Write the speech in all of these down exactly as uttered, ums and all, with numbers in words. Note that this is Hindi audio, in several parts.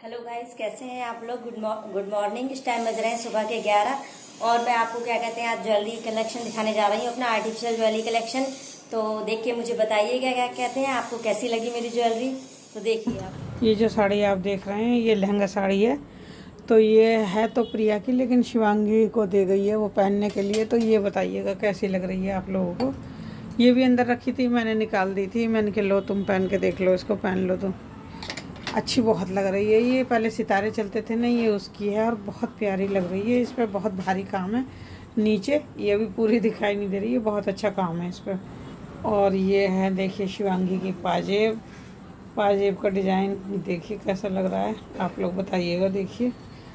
हेलो गाइस, कैसे हैं आप लोग। Good good morning. इस टाइम बज रहे हैं सुबह के ग्यारह और मैं आपको क्या कहते हैं आज ज्वेलरी कलेक्शन दिखाने जा रही हूँ, अपना आर्टिफिशियल ज्वेलरी कलेक्शन। तो देख के मुझे बताइएगा क्या कहते हैं आपको कैसी लगी मेरी ज्वेलरी। तो देखिए आप, ये जो साड़ी आप देख रहे हैं ये लहंगा साड़ी है। तो ये है तो प्रिया की, लेकिन शिवांगी को दे गई है वो पहनने के लिए। तो ये बताइएगा कैसी लग रही है आप लोगों को। ये भी अंदर रखी थी, मैंने निकाल दी थी। मैंने कहा लो तुम पहन के देख लो, इसको पहन लो तो अच्छी बहुत लग रही है। ये पहले सितारे चलते थे ना, ये उसकी है और बहुत प्यारी लग रही है। इस पर बहुत भारी काम है नीचे, ये भी पूरी दिखाई नहीं दे रही है, बहुत अच्छा काम है इस पर। और ये है देखिए शिवांगी की पाजेब। पाजेब का डिज़ाइन देखिए कैसा लग रहा है, आप लोग बताइएगा। देखिए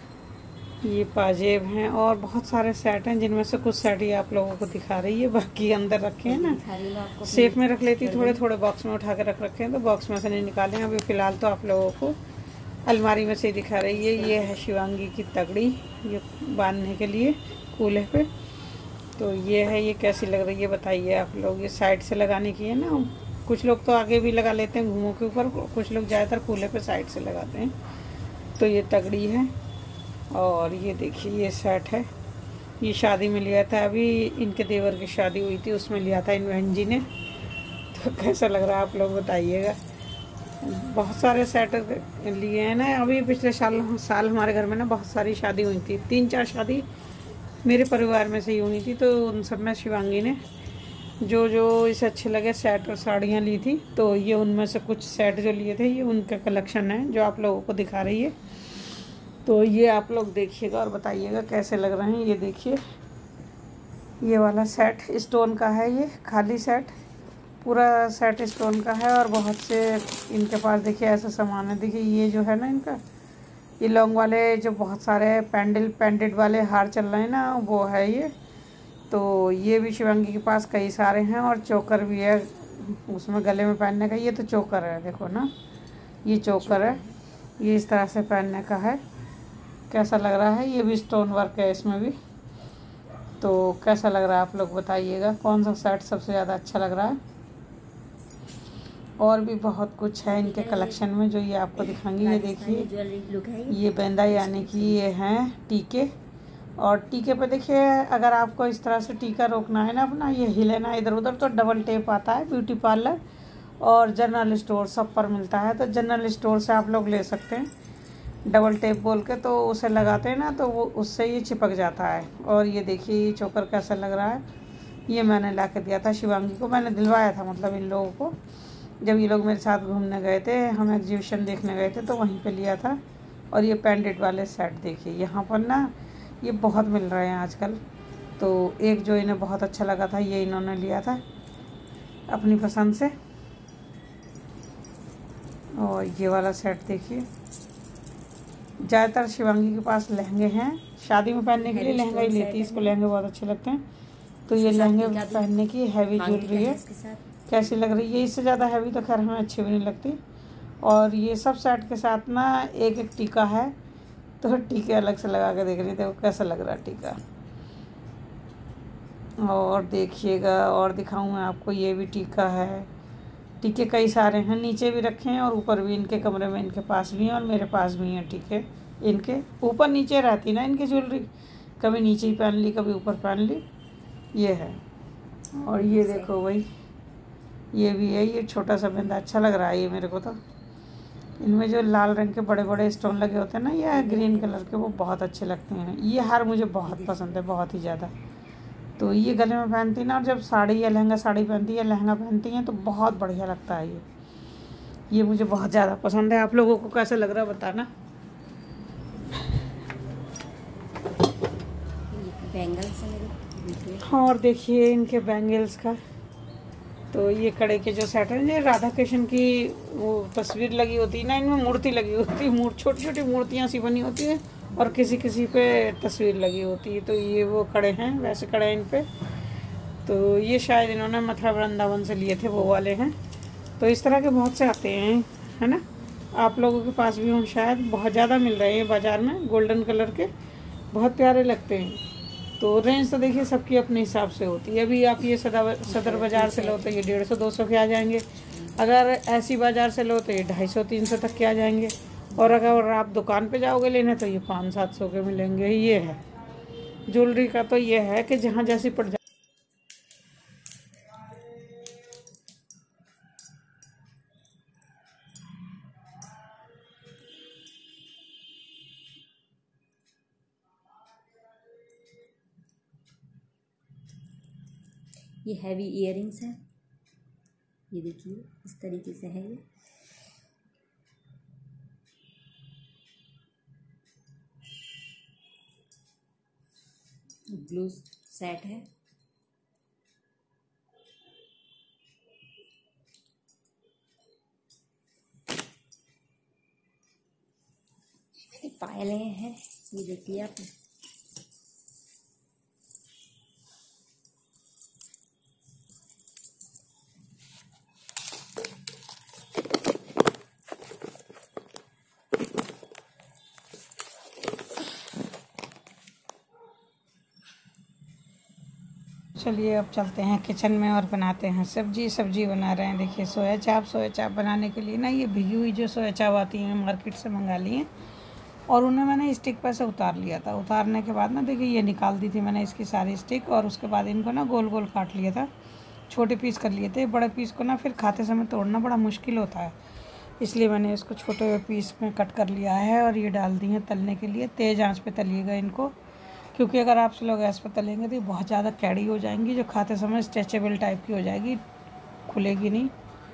ये पाजेब हैं और बहुत सारे सेट हैं, जिनमें से कुछ सेट ही आप लोगों को दिखा रही है, बाकी अंदर रखे हैं ना। सेफ में रख लेती, थोड़े थोड़े बॉक्स में उठा के रख रखे हैं, तो बॉक्स में से नहीं निकाले हैं अभी फ़िलहाल। तो आप लोगों को अलमारी में से ही दिखा रही है। ये है शिवांगी की तगड़ी, ये बांधने के लिए कूल्हे पे। तो ये है, ये कैसी लग रही है बताइए आप लोग। ये साइड से लगाने की है ना, कुछ लोग तो आगे भी लगा लेते हैं घूमों के ऊपर, कुछ लोग ज़्यादातर कूल्हे पे साइड से लगाते हैं। तो ये तगड़ी है। और ये देखिए ये सेट है, ये शादी में लिया था, अभी इनके देवर की शादी हुई थी उसमें लिया था इन बहन जी ने। तो कैसा लग रहा है आप लोग बताइएगा। बहुत सारे सेट लिए हैं ना, अभी पिछले साल साल हमारे घर में ना बहुत सारी शादी हुई थी, तीन चार शादी मेरे परिवार में से ही हुई थी। तो उन सब में शिवांगी ने जो जो इसे अच्छे लगे सेट और साड़ियाँ ली थी। तो ये उनमें से कुछ सेट जो लिए थे, ये उनका कलेक्शन है जो आप लोगों को दिखा रही है। तो ये आप लोग देखिएगा और बताइएगा कैसे लग रहे हैं। ये देखिए ये वाला सेट स्टोन का है, ये खाली सेट पूरा सेट स्टोन का है। और बहुत से इनके पास देखिए ऐसा सामान है। देखिए ये जो है ना इनका, ये लॉन्ग वाले जो बहुत सारे पैंडल पेंडेड वाले हार चल रहे हैं ना, वो है ये। तो ये भी शिवांगी के पास कई सारे हैं और चोकर भी है उसमें गले में पहनने का। ये तो चोकर है, देखो ना ये चोकर है, ये इस तरह से पहनने का है। कैसा लग रहा है, ये भी स्टोन वर्क है इसमें भी। तो कैसा लग रहा है आप लोग बताइएगा, कौन सा सेट सबसे ज़्यादा अच्छा लग रहा है। और भी बहुत कुछ है इनके कलेक्शन में जो ये आपको दिखाएंगे। ये देखिए ये बेंदा यानी कि ये हैं टीके। और टीके पे देखिए अगर आपको इस तरह से टीका रोकना है ना अपना, ये हिले ना इधर उधर, तो डबल टेप आता है ब्यूटी पार्लर और जनरल स्टोर सब पर मिलता है। तो जनरल स्टोर से आप लोग ले सकते हैं, डबल टेप बोल के, तो उसे लगाते हैं ना तो वो उससे ये चिपक जाता है। और ये देखिए ये चोकर कैसा लग रहा है, ये मैंने ला के दिया था शिवांगी को, मैंने दिलवाया था मतलब इन लोगों को, जब ये लोग मेरे साथ घूमने गए थे, हम एग्जीबिशन देखने गए थे तो वहीं पे लिया था। और ये पेंडेड वाले सेट देखिए यहाँ पर ना ये बहुत मिल रहे हैं आजकल। तो एक जो इन्हें बहुत अच्छा लगा था ये इन्होंने लिया था अपनी पसंद से। और ये वाला सेट देखिए, ज़्यादातर शिवांगी के पास लहंगे हैं, शादी में पहनने के लिए लहंगा ही लेती है, इसको लहंगे बहुत अच्छे लगते हैं। तो ये लहंगे पहनने की हैवी ज्वेलरी है, कैसी लग रही है। इससे ज़्यादा हैवी तो खैर हमें अच्छी भी नहीं लगती। और ये सब सेट के साथ ना एक एक टीका है, तो टीके अलग से लगा के देख रही थी वो कैसा लग रहा है टीका। और देखिएगा और दिखाऊँ मैं आपको, ये भी टीका है। टीके कई सारे हैं, नीचे भी रखे हैं और ऊपर भी, इनके कमरे में इनके पास भी हैं और मेरे पास भी हैं टीके। इनके ऊपर नीचे रहती ना इनकी ज्वेलरी, कभी नीचे ही पहन ली कभी ऊपर पहन ली, ये है। और ये देखो भाई ये भी है, ये छोटा सा बिंदा अच्छा लग रहा है ये मेरे को। तो इनमें जो लाल रंग के बड़े बड़े स्टोन लगे होते हैं ना, या ग्रीन कलर के, वो बहुत अच्छे लगते हैं। ये हार मुझे बहुत पसंद है, बहुत ही ज़्यादा। तो ये गले में पहनती ना, और जब साड़ी या लहंगा साड़ी पहनती है लहंगा पहनती हैं तो बहुत बढ़िया लगता है ये ये मुझे बहुत ज़्यादा पसंद है। आप लोगों को कैसा लग रहा है बताना। बैंगल्स हाँ और देखिए इनके बैंगल्स का, तो ये कड़े के जो सेट है, ये राधा कृष्ण की वो तस्वीर लगी होती है ना, इनमें मूर्ति लगी होती है, मूर्ति छोटी छोटी मूर्तियाँ सी बनी होती है और किसी किसी पे तस्वीर लगी होती है। तो ये वो कड़े हैं, वैसे कड़े हैं इन पे। तो ये शायद इन्होंने मथुरा वृंदावन से लिए थे, वो वाले हैं। तो इस तरह के बहुत से आते हैं, है ना, आप लोगों के पास भी हों शायद, बहुत ज़्यादा मिल रहे हैं बाज़ार में, गोल्डन कलर के, बहुत प्यारे लगते हैं। तो रेंज तो देखिए सबकी अपने हिसाब से होती है। अभी आप ये सदर सदर बाज़ार से लो तो ये डेढ़ सौ दो सौ के आ जाएंगे, अगर ऐसी बाज़ार से लो तो ये ढाई सौ तीन सौ तक के आ जाएंगे। और अगर आप दुकान पे जाओगे लेने तो ये पाँच सात सौ के मिलेंगे। ये है ज्वेलरी का, तो ये है कि जहाँ जैसी पड़ जाए। ये हैवी इयररिंग्स हैं, ये देखिए इस तरीके से है। ये ब्लू सेट है। मेरी पायलें हैं, ये देखिए आप। चलिए अब चलते हैं किचन में और बनाते हैं सब्जी। सब्जी बना रहे हैं, देखिए सोया चाप। सोया चाप बनाने के लिए ना ये भिगी हुई जो सोया चाप आती हैं मार्केट से मंगा ली हैं, और उन्हें मैंने स्टिक पर से उतार लिया था। उतारने के बाद ना देखिए ये निकाल दी थी मैंने इसकी सारी स्टिक, और उसके बाद इनको ना गोल गोल काट लिया था, छोटे पीस कर लिए थे। बड़े पीस को ना फिर खाते समय तोड़ना बड़ा मुश्किल होता है, इसलिए मैंने इसको छोटे पीस में कट कर लिया है। और ये डाल दी हैं तलने के लिए। तेज़ आंच पे तलिएगा इनको, क्योंकि अगर आप स्लो गैस पर तलेंगे तो ये बहुत ज़्यादा कैड़ी हो जाएंगी, जो खाते समय स्ट्रेचेबल टाइप की हो जाएगी, खुलेगी नहीं।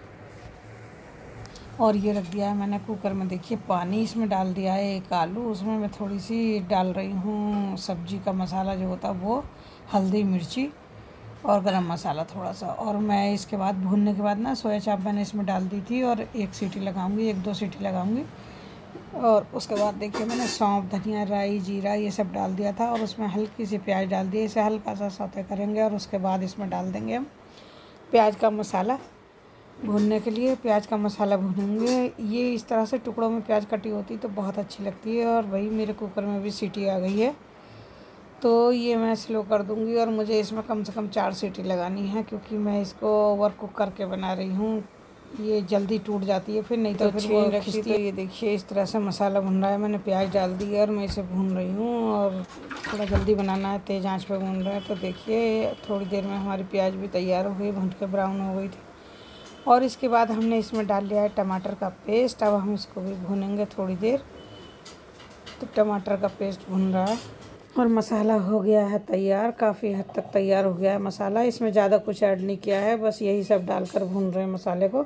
और ये रख दिया है मैंने कुकर में, देखिए पानी इसमें डाल दिया है एक आलू। उसमें मैं थोड़ी सी डाल रही हूँ सब्जी का मसाला जो होता है वो, हल्दी मिर्ची और गरम मसाला थोड़ा सा। और मैं इसके बाद भूनने के बाद ना सोया चाप मैंने इसमें डाल दी थी, और एक सीटी लगाऊंगी, एक दो सीटी लगाऊंगी। और उसके बाद देखिए मैंने सौंफ, धनिया, राई, जीरा ये सब डाल दिया था, और उसमें हल्की सी प्याज डाल दी। इसे हल्का सा सौते करेंगे, और उसके बाद इसमें डाल देंगे हम प्याज का मसाला भूनने के लिए। प्याज का मसाला भूनेंगे। ये इस तरह से टुकड़ों में प्याज कटी होती तो बहुत अच्छी लगती है। और वही मेरे कुकर में भी सीटी आ गई है, तो ये मैं स्लो कर दूंगी। और मुझे इसमें कम से कम चार सीटी लगानी है, क्योंकि मैं इसको ओवर कुक करके बना रही हूँ। ये जल्दी टूट जाती है फिर, नहीं तो, तो फिर वो खिंचती है। तो ये देखिए इस तरह से मसाला भुन रहा है, मैंने प्याज डाल दी है और मैं इसे भून रही हूँ। और थोड़ा जल्दी बनाना है, तेज़ आंच पे भून रहा है। तो देखिए थोड़ी देर में हमारी प्याज भी तैयार हो गई, भून के ब्राउन हो गई थी। और इसके बाद हमने इसमें डाल लिया है टमाटर का पेस्ट। अब हम इसको भी भूनेंगे थोड़ी देर। तो टमाटर का पेस्ट भून रहा है और मसाला हो गया है तैयार, काफ़ी हद तक तैयार हो गया है मसाला। इसमें ज़्यादा कुछ ऐड नहीं किया है, बस यही सब डालकर भून रहे हैं मसाले को।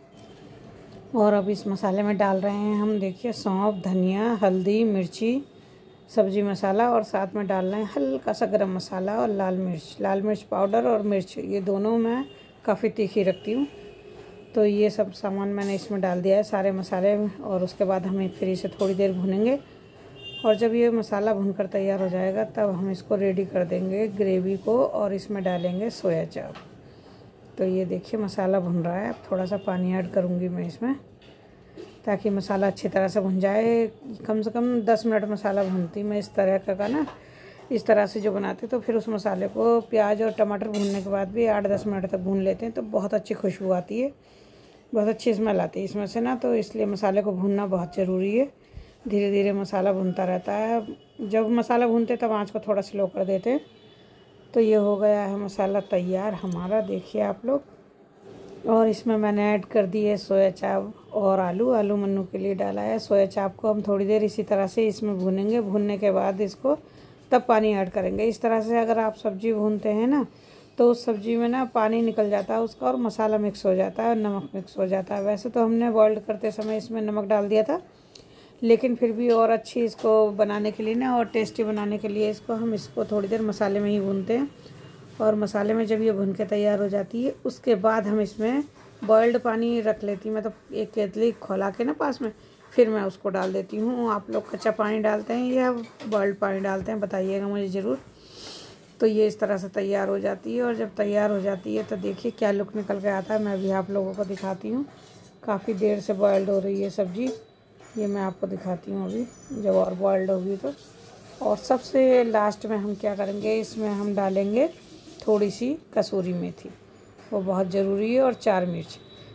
और अब इस मसाले में डाल रहे हैं हम, देखिए सौंफ, धनिया, हल्दी, मिर्ची, सब्जी मसाला, और साथ में डाल रहे हैं हल्का सा गरम मसाला और लाल मिर्च। लाल मिर्च पाउडर और मिर्च ये दोनों मैं काफ़ी तीखी रखती हूँ। तो ये सब सामान मैंने इसमें डाल दिया है सारे मसाले में। और उसके बाद हमें फिर इसे थोड़ी देर भूनेंगे, और जब ये मसाला भूनकर तैयार हो जाएगा तब हम इसको रेडी कर देंगे ग्रेवी को, और इसमें डालेंगे सोया चाप। तो ये देखिए मसाला भुन रहा है। अब थोड़ा सा पानी ऐड करूँगी मैं इसमें, ताकि मसाला अच्छी तरह से भुन जाए। कम से कम दस मिनट मसाला भूनती मैं इस तरह का ना, इस तरह से जो बनाते तो फिर उस मसाले को प्याज और टमाटर भूनने के बाद भी आठ दस मिनट तक भून लेते हैं, तो बहुत अच्छी खुशबू आती है, बहुत अच्छी स्मेल आती है इसमें से ना। तो इसलिए मसाले को भूनना बहुत ज़रूरी है। धीरे धीरे मसाला भूनता रहता है। जब मसाला भूनते तब आँच को थोड़ा स्लो कर देते हैं। तो ये हो गया है मसाला तैयार हमारा, देखिए आप लोग। और इसमें मैंने ऐड कर दी है सोया चाप और आलू। आलू मन्नू के लिए डाला है। सोया चाप को हम थोड़ी देर इसी तरह से इसमें भूनेंगे। भूनने के बाद इसको तब पानी ऐड करेंगे। इस तरह से अगर आप सब्ज़ी भूनते हैं ना, तो उस सब्ज़ी में ना पानी निकल जाता है उसका, और मसाला मिक्स हो जाता है और नमक मिक्स हो जाता है। वैसे तो हमने बॉइल्ड करते समय इसमें नमक डाल दिया था, लेकिन फिर भी और अच्छी इसको बनाने के लिए ना, और टेस्टी बनाने के लिए इसको हम इसको थोड़ी देर मसाले में ही भूनते हैं। और मसाले में जब ये भून के तैयार हो जाती है, उसके बाद हम इसमें बॉइल्ड पानी रख लेती हूँ, मतलब तो एक केतली खोला के ना पास में, फिर मैं उसको डाल देती हूँ। आप लोग कच्चा पानी डालते हैं या बॉइल्ड पानी डालते हैं, बताइएगा मुझे ज़रूर। तो ये इस तरह से तैयार हो जाती है। और जब तैयार हो जाती है तो देखिए क्या लुक निकल के आता है, मैं भी आप लोगों को दिखाती हूँ। काफ़ी देर से बॉइल्ड हो रही है सब्ज़ी, ये मैं आपको दिखाती हूँ अभी जब और बॉइल्ड होगी तो। और सबसे लास्ट में हम क्या करेंगे, इसमें हम डालेंगे थोड़ी सी कसूरी मेथी, वो बहुत ज़रूरी है, और चार मिर्च।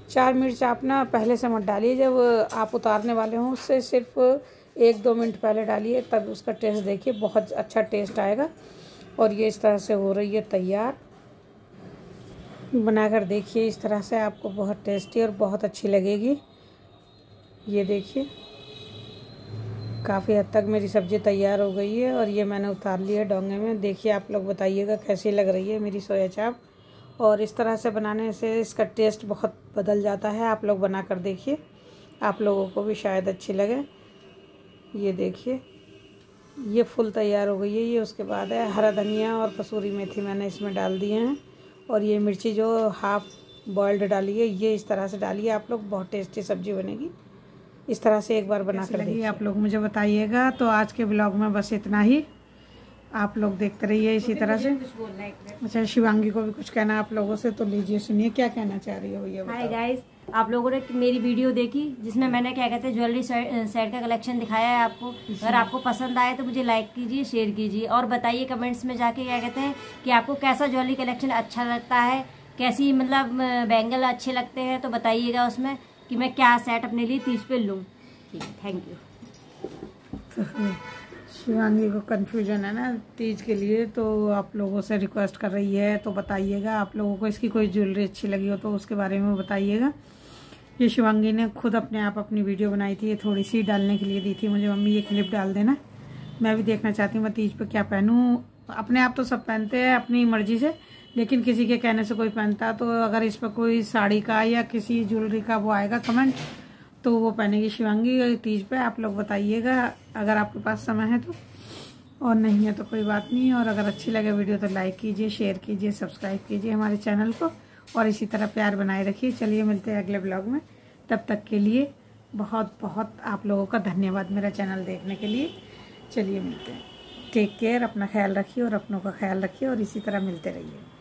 चार मिर्च आप ना पहले से मत डालिए, जब आप उतारने वाले हों उससे सिर्फ एक दो मिनट पहले डालिए, तब उसका टेस्ट देखिए, बहुत अच्छा टेस्ट आएगा। और ये इस तरह से हो रही है तैयार, बनाकर देखिए इस तरह से, आपको बहुत टेस्टी और बहुत अच्छी लगेगी। ये देखिए काफ़ी हद तक मेरी सब्ज़ी तैयार हो गई है और ये मैंने उतार लिया डोंगे में। देखिए आप लोग बताइएगा कैसी लग रही है मेरी सोया चाप। और इस तरह से बनाने से इसका टेस्ट बहुत बदल जाता है, आप लोग बना कर देखिए, आप लोगों को भी शायद अच्छी लगे। ये देखिए ये फुल तैयार हो गई है। ये उसके बाद है हरा धनिया और कसूरी मेथी मैंने इसमें डाल दिए हैं। और ये मिर्ची जो हाफ़ बॉइल्ड डाली है ये इस तरह से डालिए आप लोग, बहुत टेस्टी सब्ज़ी बनेगी। इस तरह से एक बार बना कर देखिए, आप लोग मुझे बताइएगा। तो आज के ब्लॉग में बस इतना ही, आप लोग देखते रहिए इसी तरह से। अच्छा शिवांगी को भी कुछ कहना आप लोगों से, तो लीजिए सुनिए क्या कहना चाह रही हो। ये हाय गाइस, आप लोगों ने मेरी वीडियो देखी जिसमें मैंने क्या कहते हैं ज्वेलरी सेट का कलेक्शन दिखाया है आपको। अगर आपको पसंद आए तो मुझे लाइक कीजिए, शेयर कीजिए और बताइए कमेंट्स में जाके क्या कहते हैं कि आपको कैसा ज्वेलरी कलेक्शन अच्छा लगता है, कैसी मतलब बैंगल अच्छे लगते हैं, तो बताइएगा उसमें कि मैं क्या सेट अपने लिए तीज पे लूँ। ठीक है, थैंक यू। तो शिवांगी को कन्फ्यूजन है ना तीज के लिए, तो आप लोगों से रिक्वेस्ट कर रही है, तो बताइएगा आप लोगों को इसकी कोई ज्वेलरी अच्छी लगी हो तो उसके बारे में बताइएगा। ये शिवांगी ने खुद अपने आप अपनी वीडियो बनाई थी, ये थोड़ी सी डालने के लिए दी थी मुझे, मम्मी ये क्लिप डाल देना, मैं भी देखना चाहती हूँ मैं तीज पे क्या पहनूँ। अपने आप तो सब पहनते हैं अपनी मर्जी से, लेकिन किसी के कहने से कोई पहनता, तो अगर इस पर कोई साड़ी का या किसी ज्वेलरी का वो आएगा कमेंट, तो वो पहनेगी शिवांगी तीज पे। आप लोग बताइएगा अगर आपके पास समय है तो, और नहीं है तो कोई बात नहीं। और अगर अच्छी लगे वीडियो तो लाइक कीजिए, शेयर कीजिए, सब्सक्राइब कीजिए हमारे चैनल को और इसी तरह प्यार बनाए रखिए। चलिए मिलते हैं अगले ब्लॉग में, तब तक के लिए बहुत बहुत आप लोगों का धन्यवाद मेरा चैनल देखने के लिए। चलिए मिलते हैं, टेक केयर, अपना ख्याल रखिए और अपनों का ख्याल रखिए और इसी तरह मिलते रहिए।